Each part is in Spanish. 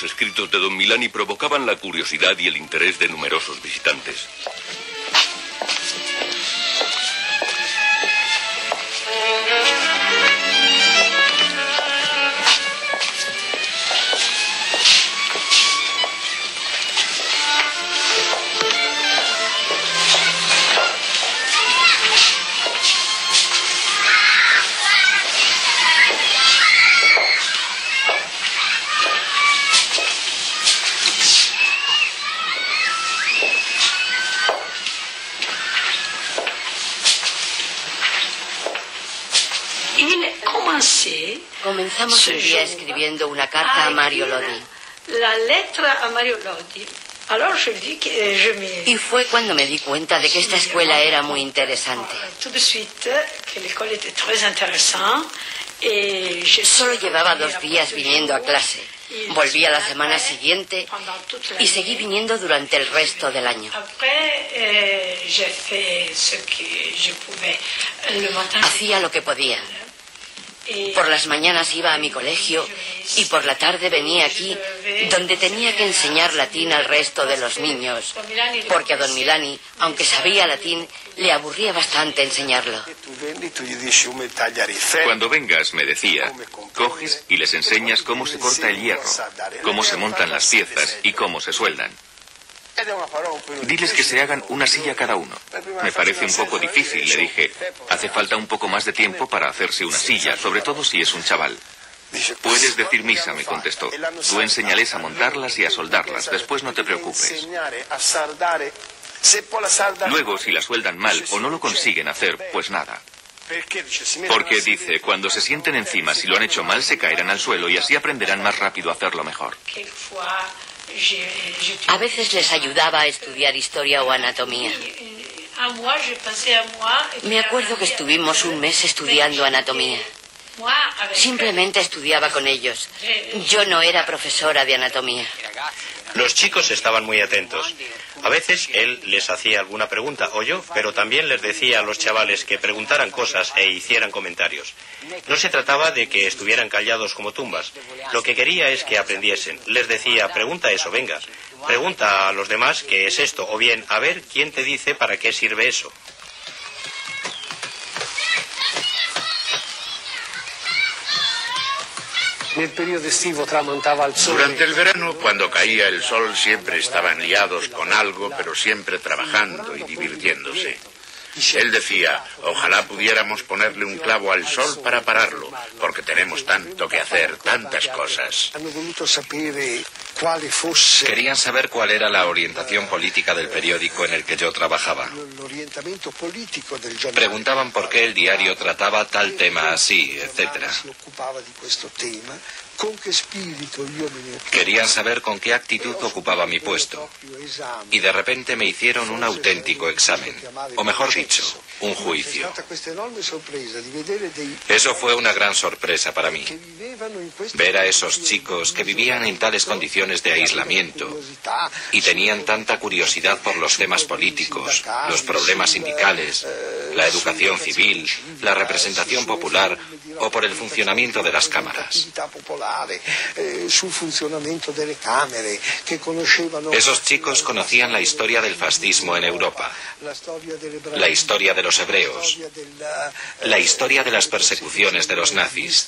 escritos de don Milani provocaban la curiosidad y el interés de numerosos visitantes. Comenzamos un día escribiendo una carta a Mario Lodi. La letra a Mario Lodi. Y fue cuando me di cuenta de que esta escuela era muy interesante. Solo llevaba 2 días viniendo a clase. Volví a la semana siguiente y seguí viniendo durante el resto del año. Hacía lo que podía. Por las mañanas iba a mi colegio y por la tarde venía aquí, donde tenía que enseñar latín al resto de los niños, porque a don Milani, aunque sabía latín, le aburría bastante enseñarlo. Cuando vengas, me decía, coges y les enseñas cómo se corta el hierro, cómo se montan las piezas y cómo se sueldan. Diles que se hagan una silla cada uno. Me parece un poco difícil, le dije. Hace falta un poco más de tiempo para hacerse una silla, sobre todo si es un chaval. Puedes decir misa, me contestó. Tú enséñales a montarlas y a soldarlas, después no te preocupes. Luego, si la sueldan mal o no lo consiguen hacer, pues nada. Porque dice, cuando se sienten encima, si lo han hecho mal, se caerán al suelo y así aprenderán más rápido a hacerlo mejor. A veces les ayudaba a estudiar historia o anatomía. Me acuerdo que estuvimos un mes estudiando anatomía. Simplemente estudiaba con ellos. Yo no era profesora de anatomía. Los chicos estaban muy atentos. A veces él les hacía alguna pregunta, o yo, pero también les decía a los chavales que preguntaran cosas e hicieran comentarios. No se trataba de que estuvieran callados como tumbas. Lo que quería es que aprendiesen. Les decía, pregunta eso, venga. Pregunta a los demás qué es esto, o bien, a ver quién te dice para qué sirve eso. Durante el verano, cuando caía el sol, siempre estaban liados con algo, pero siempre trabajando y divirtiéndose. Él decía, ojalá pudiéramos ponerle un clavo al sol para pararlo, porque tenemos tanto que hacer, tantas cosas. Querían saber cuál era la orientación política del periódico en el que yo trabajaba. Preguntaban por qué el diario trataba tal tema así, etc. Querían saber con qué actitud ocupaba mi puesto. Y de repente me hicieron un auténtico examen, o mejor dicho, un juicio. Eso fue una gran sorpresa para mí. Ver a esos chicos que vivían en tales condiciones de aislamiento y tenían tanta curiosidad por los temas políticos, los problemas sindicales, la educación civil, la representación popular o por el funcionamiento de las cámaras. Esos chicos conocían la historia del fascismo en Europa, la historia de los hebreos, la historia de las persecuciones de los nazis,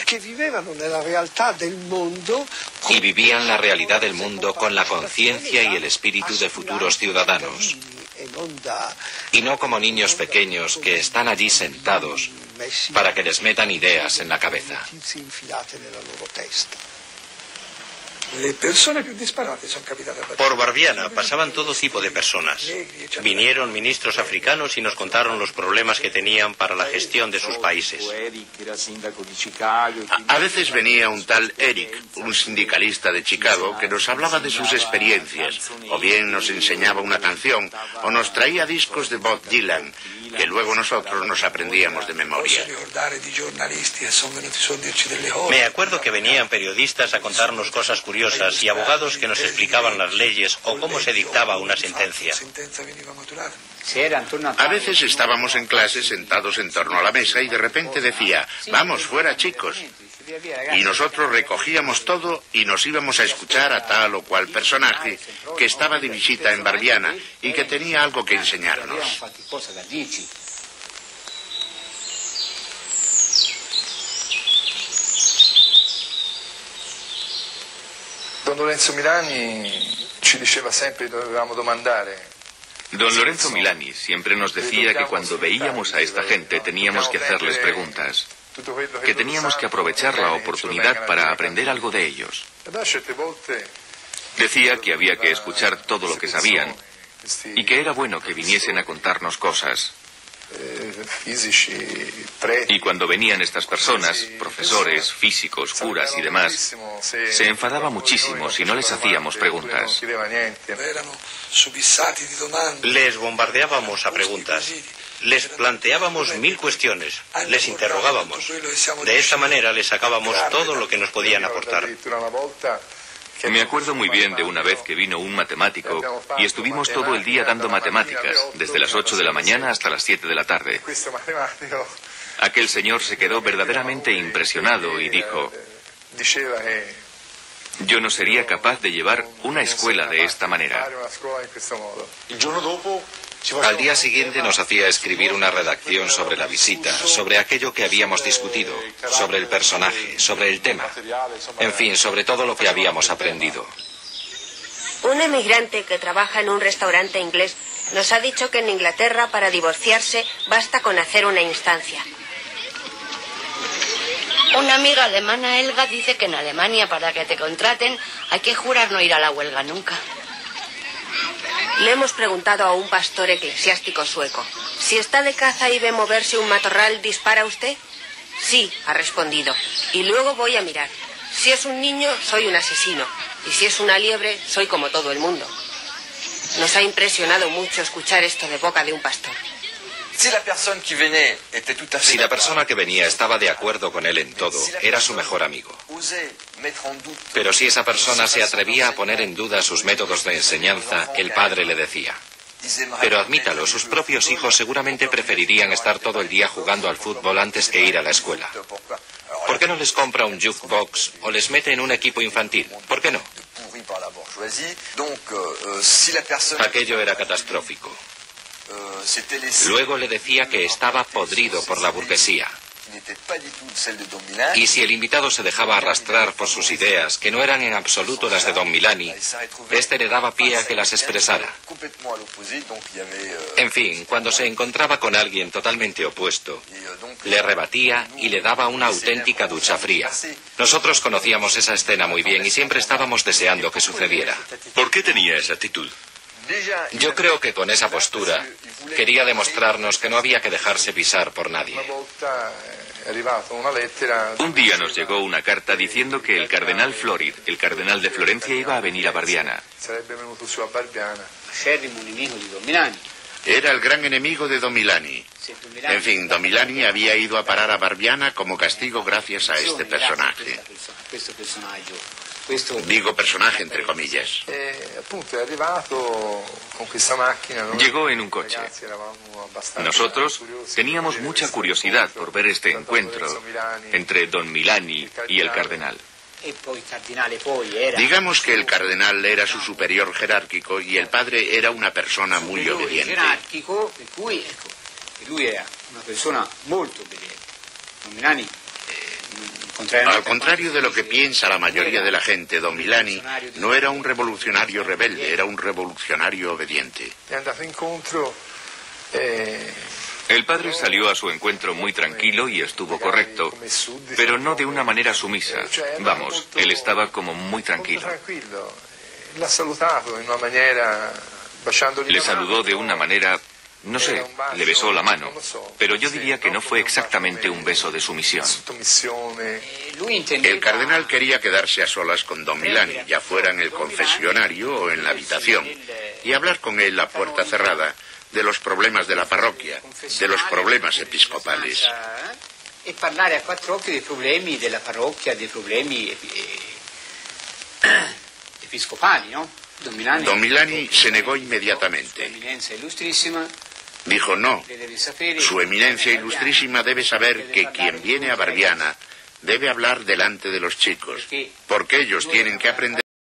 y vivían la realidad del mundo con la conciencia y el espíritu de futuros ciudadanos, y no como niños pequeños que están allí sentados para que les metan ideas en la cabeza. Por Barbiana pasaban todo tipo de personas. Vinieron ministros africanos y nos contaron los problemas que tenían para la gestión de sus países. A veces venía un tal Eric, un sindicalista de Chicago, que nos hablaba de sus experiencias, o bien nos enseñaba una canción, o nos traía discos de Bob Dylan, que luego nosotros nos aprendíamos de memoria. Me acuerdo que venían periodistas a contarnos cosas curiosas y abogados que nos explicaban las leyes o cómo se dictaba una sentencia. A veces estábamos en clase sentados en torno a la mesa y de repente decía, vamos fuera chicos. Y nosotros recogíamos todo y nos íbamos a escuchar a tal o cual personaje que estaba de visita en Barbiana y que tenía algo que enseñarnos. Don Lorenzo Milani ci diceva sempre che dovevamo domandare. Don Lorenzo Milani siempre nos decía que cuando veíamos a esta gente teníamos que hacerles preguntas, que teníamos que aprovechar la oportunidad para aprender algo de ellos. Decía que había que escuchar todo lo que sabían y que era bueno que viniesen a contarnos cosas. Y cuando venían estas personas, profesores, físicos, curas y demás, se enfadaba muchísimo si no les hacíamos preguntas. Les bombardeábamos a preguntas. Les planteábamos 1000 cuestiones. Les interrogábamos. De esta manera les sacábamos todo lo que nos podían aportar. Me acuerdo muy bien de una vez que vino un matemático y estuvimos todo el día dando matemáticas, desde las 8 de la mañana hasta las 7 de la tarde. Aquel señor se quedó verdaderamente impresionado y dijo: yo no sería capaz de llevar una escuela de esta manera. Al día siguiente nos hacía escribir una redacción sobre la visita, sobre aquello que habíamos discutido, sobre el personaje, sobre el tema, en fin, sobre todo lo que habíamos aprendido. Un emigrante que trabaja en un restaurante inglés nos ha dicho que en Inglaterra para divorciarse basta con hacer una instancia. Una amiga alemana, Elga, dice que en Alemania para que te contraten hay que jurar no ir a la huelga nunca. Le hemos preguntado a un pastor eclesiástico sueco: si está de caza y ve moverse un matorral, ¿dispara usted? Sí, ha respondido. Y luego voy a mirar. Si es un niño, soy un asesino. Y si es una liebre, soy como todo el mundo. Nos ha impresionado mucho escuchar esto de boca de un pastor. Si la persona que venía estaba de acuerdo con él en todo, era su mejor amigo. Pero si esa persona se atrevía a poner en duda sus métodos de enseñanza, el padre le decía: pero admítalo, sus propios hijos seguramente preferirían estar todo el día jugando al fútbol antes que ir a la escuela. ¿Por qué no les compra un jukebox o les mete en un equipo infantil? ¿Por qué no? Aquello era catastrófico. Luego le decía que estaba podrido por la burguesía. Y si el invitado se dejaba arrastrar por sus ideas, que no eran en absoluto las de don Milani, este le daba pie a que las expresara. En fin, cuando se encontraba con alguien totalmente opuesto, le rebatía y le daba una auténtica ducha fría. Nosotros conocíamos esa escena muy bien y siempre estábamos deseando que sucediera. ¿Por qué tenía esa actitud? Yo creo que con esa postura quería demostrarnos que no había que dejarse pisar por nadie. Un día nos llegó una carta diciendo que el cardenal Florid, el cardenal de Florencia, iba a venir a Barbiana. Era el gran enemigo de don Milani. En fin, don Milani había ido a parar a Barbiana como castigo gracias a este personaje. Digo personaje entre comillas. Llegó en un coche. Nosotros teníamos mucha curiosidad por ver este encuentro entre don Milani y el cardenal. Digamos que el cardenal era su superior jerárquico y el padre era una persona muy obediente. Al contrario de lo que piensa la mayoría de la gente, don Milani no era un revolucionario rebelde, era un revolucionario obediente. El padre salió a su encuentro muy tranquilo y estuvo correcto, pero no de una manera sumisa. Vamos, él estaba como muy tranquilo. Le saludó de una manera, no sé, le besó la mano, pero yo diría que no fue exactamente un beso de sumisión. El cardenal quería quedarse a solas con don Milani, ya fuera en el confesionario o en la habitación, y hablar con él a puerta cerrada de los problemas de la parroquia, de los problemas episcopales. E parlare a quattro occhi dei problemi della parrocchia, dei problemi episcopali, ¿no? Don Milani se negó inmediatamente. Dijo: no, su eminencia ilustrísima debe saber que quien viene a Barbiana Debe hablar delante de los chicos, porque ellos tienen que aprender